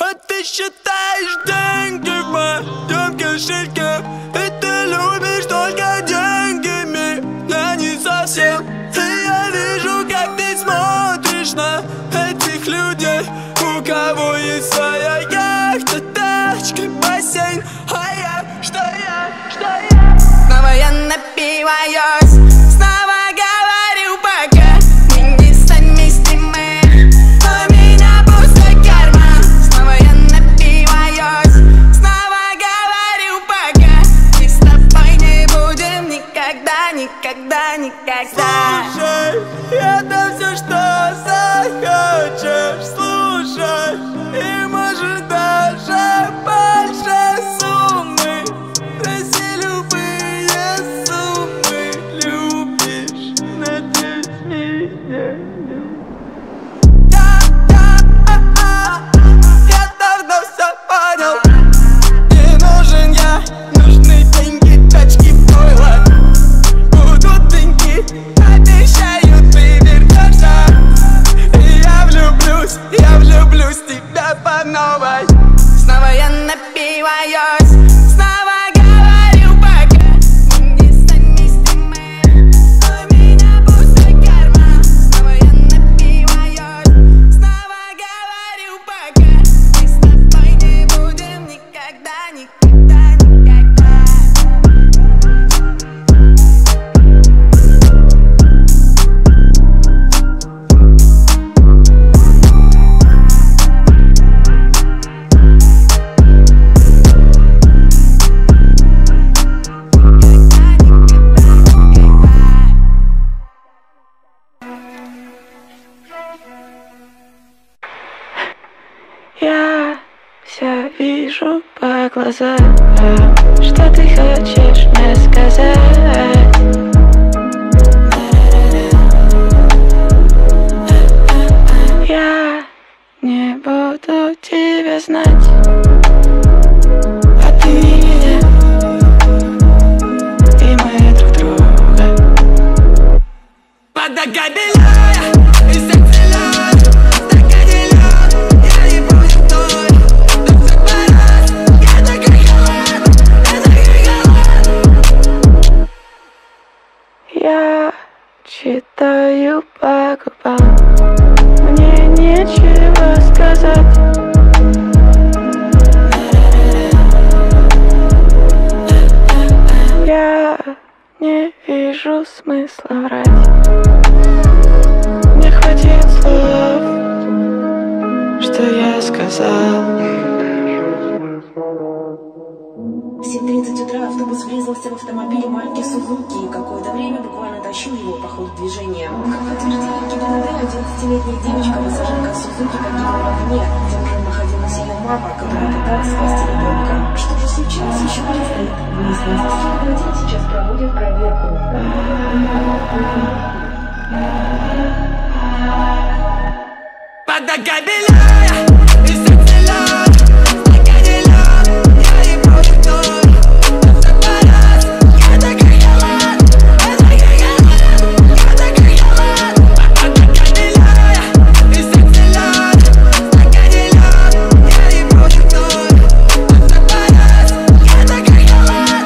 Вот ты считаешь деньги в моем кошельке, и ты любишь только деньгами, я не совсем. И я вижу, как ты смотришь на этих людей, у кого есть своя яхта, тачка, бассейн. А я, что я? Снова я напиваюсь, снова говорю пока мы несовместимы, у меня пустой карман. Снова я напиваюсь, снова говорю пока мы с тобой не будем никогда, никогда, никогда. Слушай, это все, что захочешь слушать, и может даже больше суммы. Проси любые суммы, любишь, надеюсь, меня я давно все понял. Не нужен я, нужны деньги, тачки, пойло. Будут деньги, обещаю, ты вернешься. И я влюблюсь в тебя по новой. Снова я напиваюсь, снова говорю пока мы несовместимы, у меня пустой карман. Снова я напиваюсь, снова говорю пока мы с тобой не будем никогда, никогда, никогда. Я все вижу по глазам, что ты хочешь мне сказать. Я не буду тебя знать, а ты меня, и мы друг друга. Вода кабеля, и сердце лед, стакане лед, я не буду той, но все пораз, я такой халат, Я читаю по губам, мне нечего сказать. Я не вижу смысла врать. Не хватит слов, что я сказал. В 7:30 утра автобус врезался в автомобиль марки Сузуки и какое-то время буквально тащил его по ходу движения. Как подтвердили ГИБДД, 11-летняя девочка, пассажирка Сузуки, погибла в огне. Тем же находилась ее мама, которая пыталась спасти ребенка. Что же случилось, еще предстоит выяснить. Следователи сейчас проводят проверку. вода кабеля, и сердце лед, стакане лед, я не буду той, но все пораз, я такой халат, вода кабеля, и сердце лед, стакане лед, я не буду той, но все пораз, я такой халат,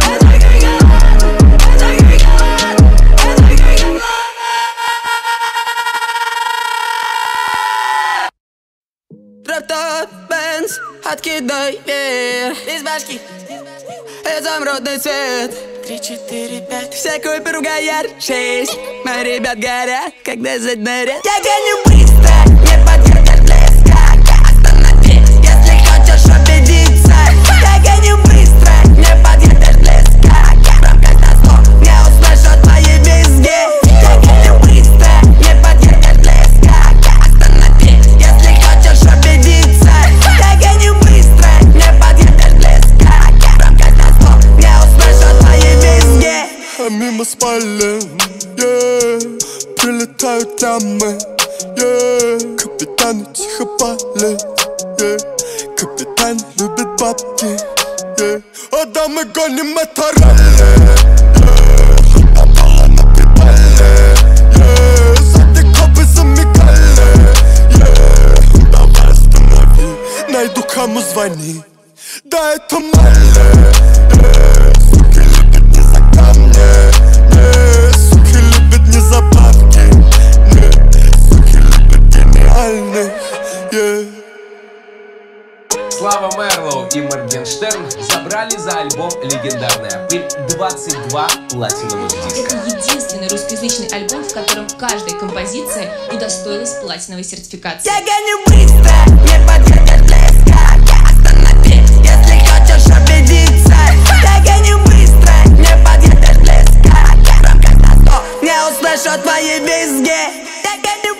Драв-топ, Бенз, откидай вверх из башки, изумрудный цвет 3, 4, 5, все Купер, Гаяр 6. Мои ребят горят, когда заднарят. Я гоню быстро, не подъедешь близко. Остановись, если хочешь убедиться. Я гоню быстро, не подъедешь близко. Громкость на 100, не услышу твои визги. Я гоню быстро, не подъедешь близко. Остановись, если хочешь убедиться. Я гоню быстро, не подъедешь близко. Громкость на 100, не услышу твои визги. А мимо спален, прилетают дамы, капитаны тихо палят, капитан любит бабки, а дамы гоним это ралли, попала на педали, сзади копы замигали, давай останови, на найду, кому звони. Да, это Марли. Суки любят не за камни, суки любят не за бабки, суки любят гениальных. Слава Мерлоу и Моргенштерн забрали за альбом «Легендарная пыль» 22 платиновых диска. Это единственный русскоязычный альбом, в котором каждая композиция удостоилась платиновой сертификации. Я гоню быстро, не подъедешь близко. Останови, если хочешь убедиться. Я гоню быстро, не подъедешь близко. Громкость на 100, не услышу твои визги. Я гоню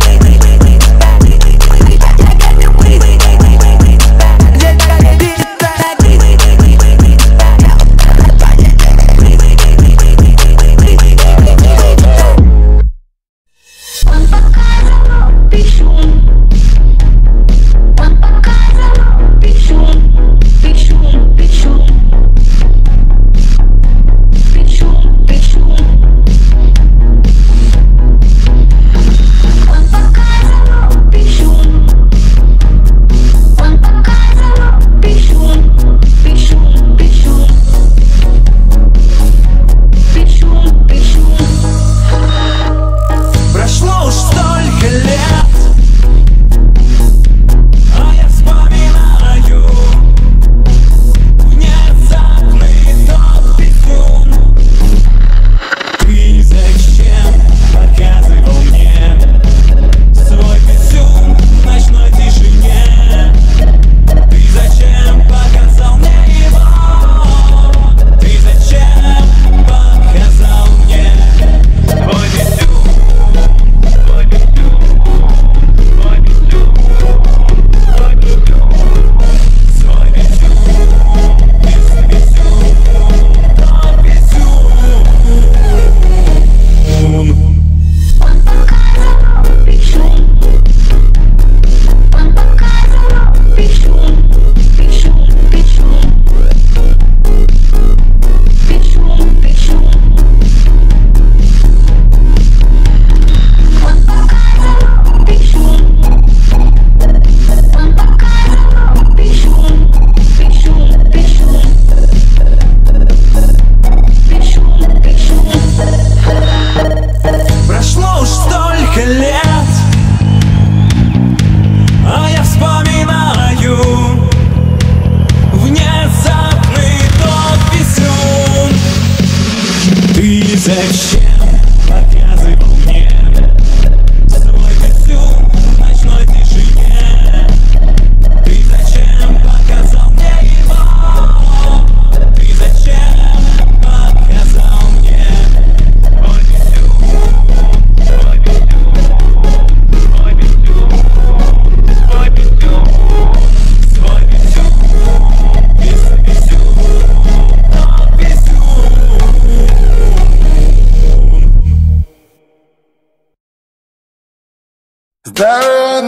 Здорово,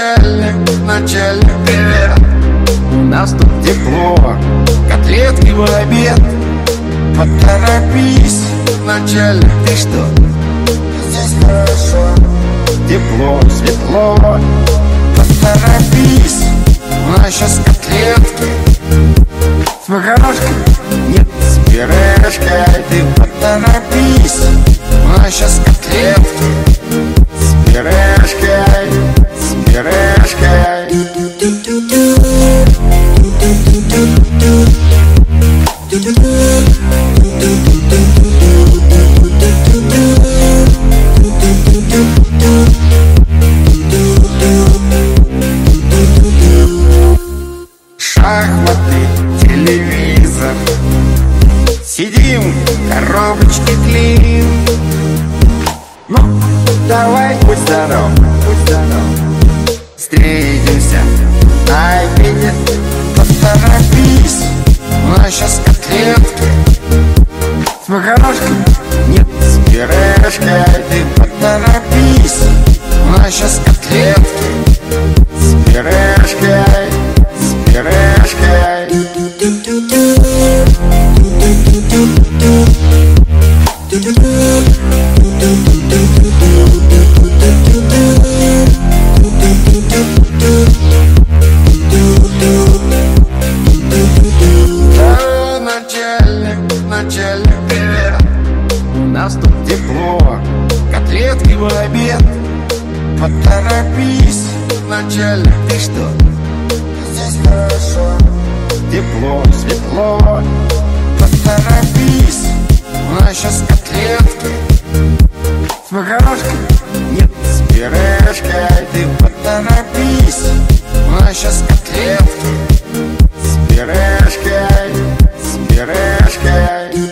начальник, привет. У нас тут тепло, котлетки в обед. Поторопись, начальник, ты что? Здесь хорошо, тепло, светло. Поторопись, у нас сейчас котлетки с макарошкой, нет, с пюрешкой. Ты поторопись, у нас сейчас котлетки с пюрешкой, с пюрешкой. Шахматы, телевизор, сидим, коробочки клеим. Ну, давай, будь здоров, встретимся на обеде. Поторопись, у нас сейчас котлетки с макарошкой, нет, с пюрешкой. Ты поторопись, у нас сейчас котлетки с пюрешкой, с пюрешкой. здесь хорошо, тепло, светло. Поторопись, у нас сейчас котлетки с макарошкой, нет, с пюрешкой. Ты поторопись, у нас сейчас котлетки с пюрешкой, с пюрешкой.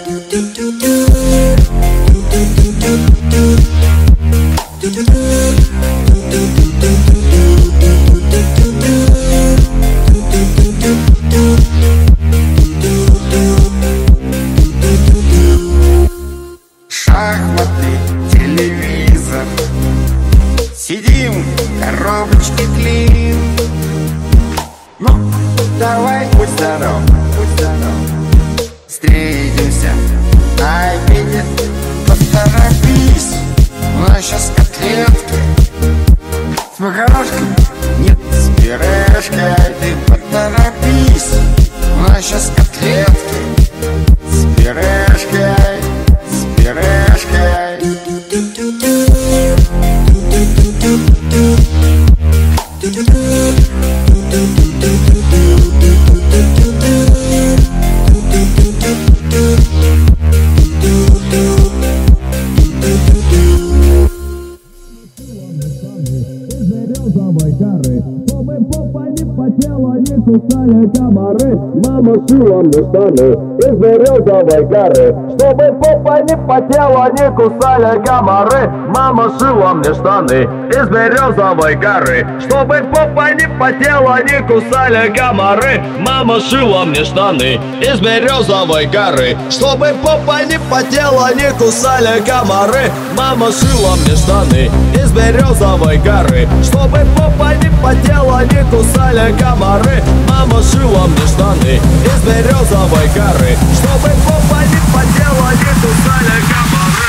Шахматы, телевизор, сидим, коробочки клин. Ну, давай, будь здоров, будь здоров. Встретимся на обеде, поторопись. У нас сейчас котлетки с макарошкой, нет, с пюрешкой. Ты поторопись, у нас сейчас котлетки с пюрешкой, с пюрешкой. Чтобы попа не потела, не кусали комары. Мама шила мне штаны из березовой коры. Чтобы попа не потела, не кусали комары. Мама шила мне штаны из березовой коры. Чтобы попа не потела, не кусали комары. Мама шила мне штаны из березовой коры. Чтобы попа не потела, не кусали комары. Мама шила мне штаны из березовой коры. Чтобы попа не потела, не кусали комары. Мама шила мне штаны из березовой коры. Чтобы попа не потела, не кусали комары.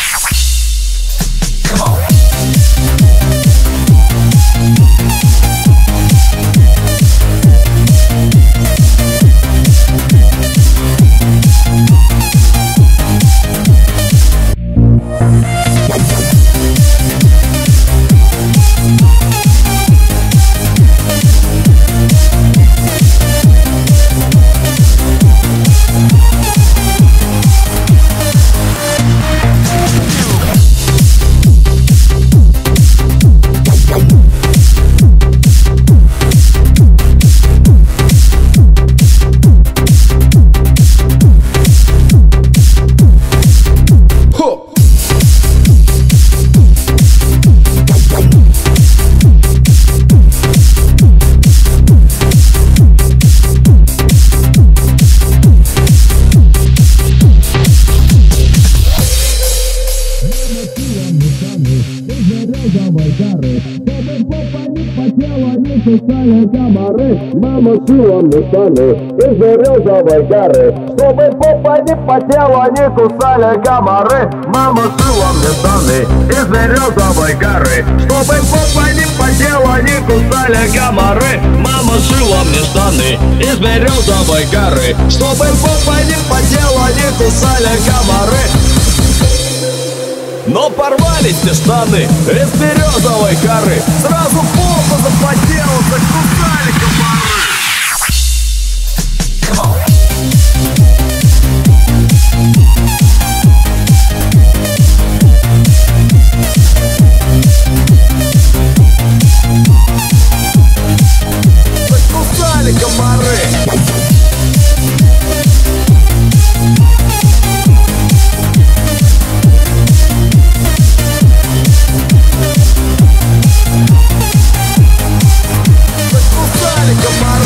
Кусали комары, мама шила мне штаны из березовой коры. Чтобы попа не потела, не кусали комары. Мама шила мне штаны из березовой коры. Чтобы попа не потела, не кусали комары. Мама шила мне штаны из березовой коры. Чтобы попа не потела, не кусали комары. Но порвались те штаны из березовой коры. Сразу попа запотела, закусали комары. Закусали комары. Come on.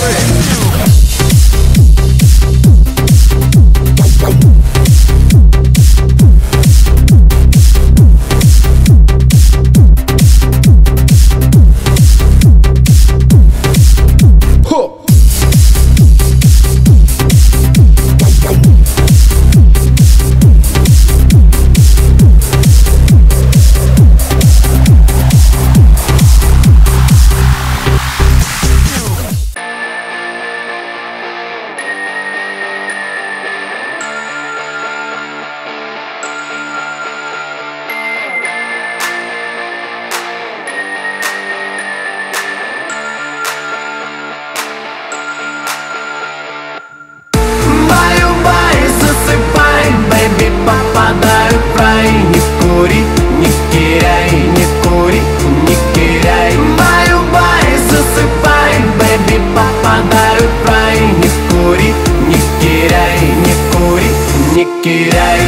попадают в рай. Не кури, не киряй, не кури, не киряй. Баю-бай, засыпай, бэби, попадают в рай. Не кури, не киряй, не кури, не киряй.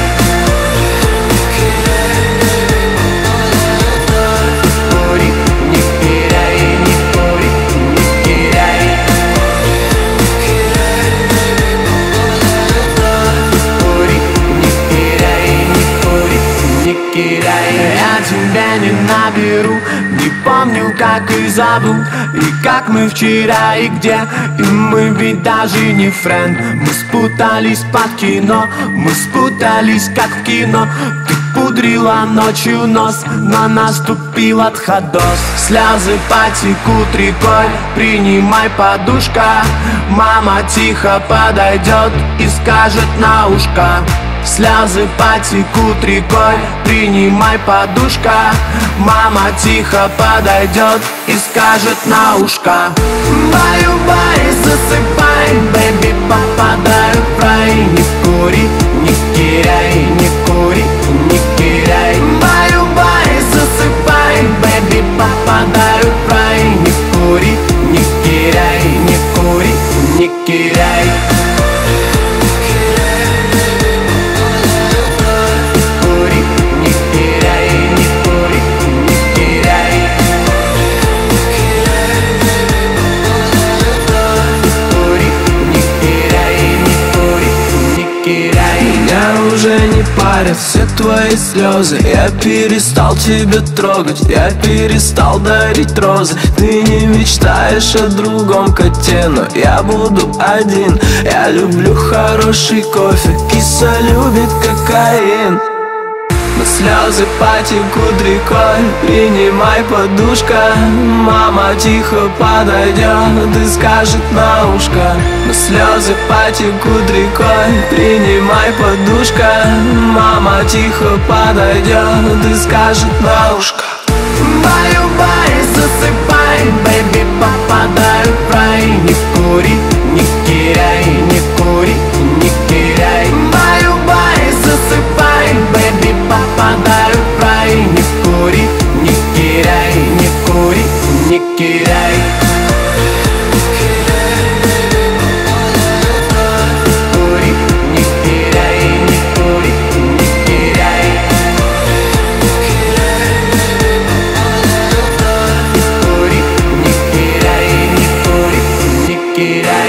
Я тебя не наберу, не помню, как и забыл. И как мы вчера и где. И мы ведь даже не френд. Мы спутались под кино, мы спутались как в кино. Ты пудрила ночью нос, но наступил отходос. Слезы потекут рекой, принимай, подушка. Мама тихо подойдет и скажет на ушко. Слезы потекут рекой, принимай, подушка. Мама тихо подойдет и скажет на ушко. Баю-бай, засыпай, бэби, попадают в рай. Не кури, не киряй, не кури, не киряй. Баю-бай, засыпай, бэби, попадают в рай. Не кури, не киряй, не кури, не киряй. Меня уже не парят все твои слезы. Я перестал тебя трогать, я перестал дарить розы. Ты не мечтаешь о другом коте, но я буду один. Я люблю хороший кофе, киса любит кокаин. Но слезы потекут рекой, принимай, подушка. Мама тихо подойдет и скажет на ушко. Но слезы потекут рекой, принимай, подушка. Мама тихо подойдет и скажет на ушко. Баю-бай, засыпай, бэби, попадают в рай. Не кури, не киряй, не кури, не киряй. Баю-бай, засыпай, бэби, попадают в рай. Не кури, не киряй, не кури, не киряй. Get out.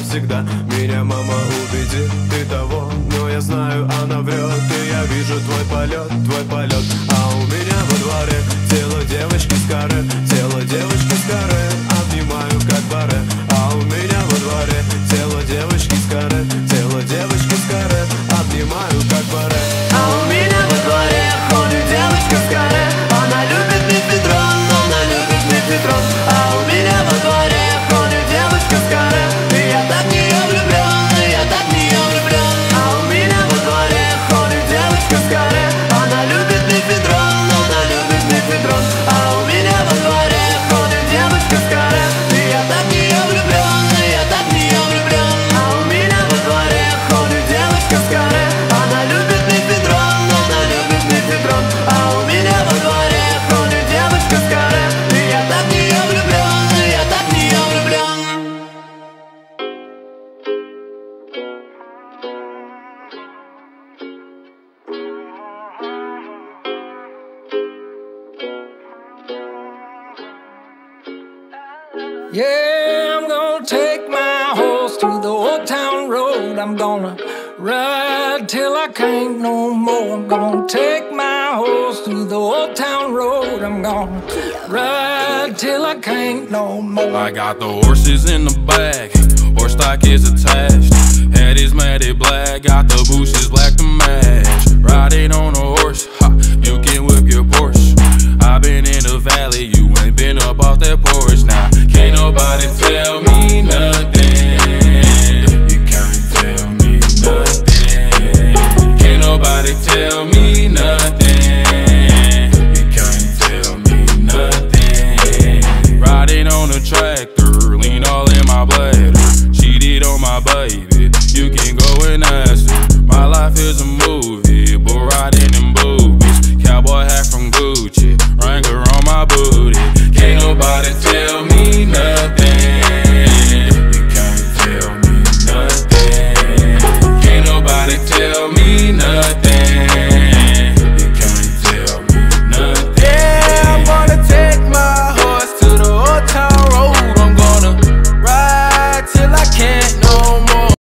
навсегда. Меня мама убедит, ты того, но я знаю, она врет. И я вижу твой полет, а у меня во дворе тело девочки с каре, тело девочки с каре, обнимаю как баре. А у меня во дворе тело девочки с каре, тело девочки с каре, обнимаю как баре. А у меня во дворе ходит девочка с каре, она любит мефедрон, она любит мефедрон. А у меня во дворе ходит девочка с каре, и я так в нее влюблен, и я так в нее влюблен. А у меня во дворе ходит девочка с каре, она любит мефедрон, она любит мефедрон. А у меня во дворе ходит девочка с каре, и я так в нее влюблен, и я так в нее влюблен. А у меня во дворе ходит девочка с каре, она любит мефедрон, она любит мефедрон. А у меня во дворе ходит девочка с каре, и я так в нее влюблен, и я так в нее влюблен. Yeah, I'm gonna take my horse to the old town road. I'm gonna ride till I can't no more. I'm gonna take my horse to the old town road. I'm gonna ride till I can't no more. I got the horses in the back, horse stock is attached. Head is matted black, got the bushes black to match. Riding on a horse, ha, you can whip your Porsche. I've been in the valley, you ain't been up off that porch. Now, can't nobody tell me nothing. You can't tell me nothing. Can't nobody tell me nothing. You can't tell me nothing. Riding on the track,